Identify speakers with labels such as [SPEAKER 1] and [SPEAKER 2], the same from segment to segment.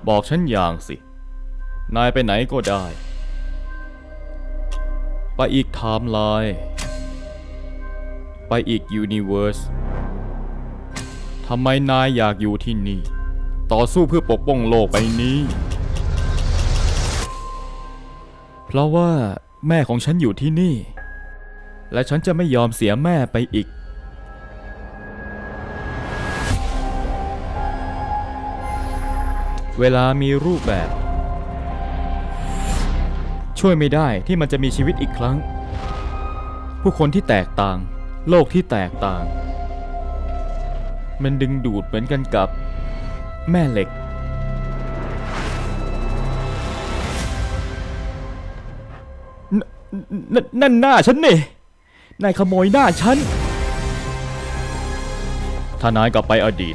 [SPEAKER 1] บอกฉันอย่างสินายไปไหนก็ได้ไปอีกไทม์ไลน์ไปอีกยูนิเวอร์สทำไมนายอยากอยู่ที่นี่ต่อสู้เพื่อปกป้องโลกใบนี้เพราะว่าแม่ของฉันอยู่ที่นี่และฉันจะไม่ยอมเสียแม่ไปอีกเวลามีรูปแบบช่วยไม่ได้ที่มันจะมีชีวิตอีกครั้งผู้คนที่แตกต่างโลกที่แตกต่างมันดึงดูดเหมือนกันกับแม่เหล็กนั่นหน้าฉันนี่นายขโมยหน้าฉันถ้านายกลับไปอดีต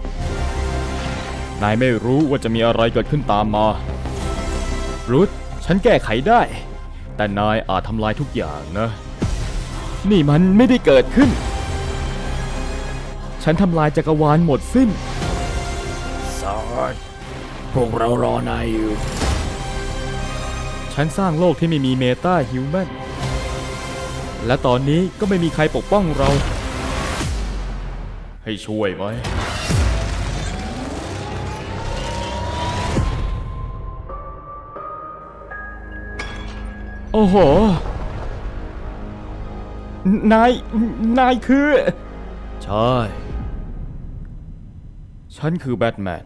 [SPEAKER 1] นายไม่รู้ว่าจะมีอะไรเกิดขึ้นตามมารูธฉันแก้ไขได้แต่นายอาจทำลายทุกอย่างนะนี่มันไม่ได้เกิดขึ้นฉันทำลายจักรวาลหมดสิ้นซอร์ดพวกเรารอนายอยู่ฉันสร้างโลกที่ไม่มีเมตาฮิวแมนและตอนนี้ก็ไม่มีใครปกป้องเราให้ช่วยไหมโอ้โหนายคือใช่ฉันคือแบทแมน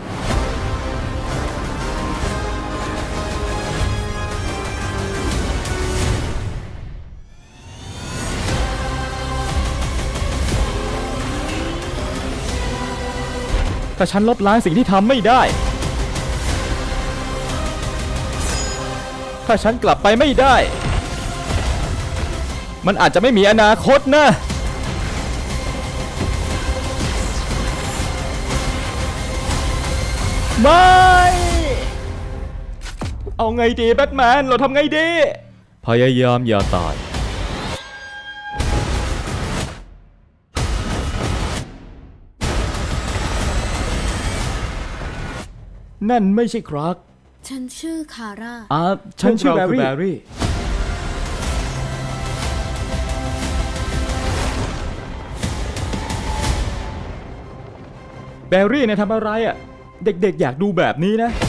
[SPEAKER 1] ถ้าฉันลบล้างสิ่งที่ทำไม่ได้ถ้าฉันกลับไปไม่ได้มันอาจจะไม่มีอนาคตนะไม่เอาไงดีแบทแมนเราทำไงดีพยายามอย่าตายนั่นไม่ใช่ครัก
[SPEAKER 2] ฉันชื่อคาร่า
[SPEAKER 1] ฉันชื่อแบรี่แบรี่เนี่ยทำอะไรอ่ะเด็กๆอยากดูแบบนี้นะ